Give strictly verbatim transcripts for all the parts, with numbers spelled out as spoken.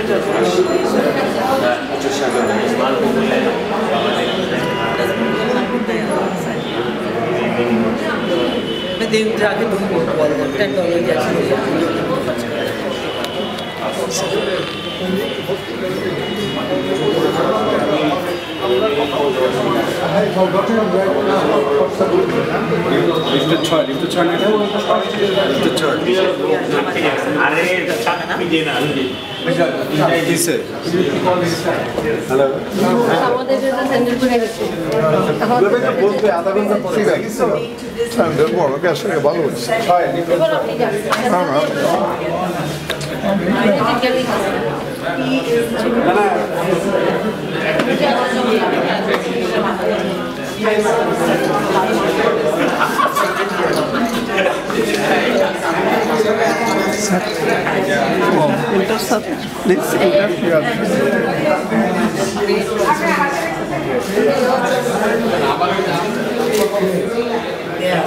मैं दिन जाके तुम बोल बोल टेन डॉलर जैसे Lift the chart, lift the chart now. Lift the chart. Yes, sir. Hello. Intercept, please interfere. Yes.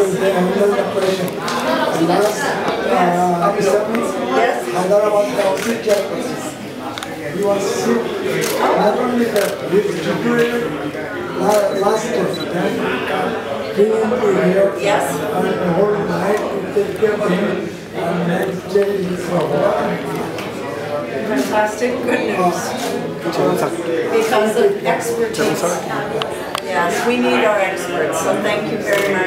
Hyderabad Council chairperson. He was sick. Not only that, he situated last time. Came to here Yes. and the whole night to take care of him and next day he saw. Fantastic, good news. Because of expertise. Yes, we need our experts, so thank you very much.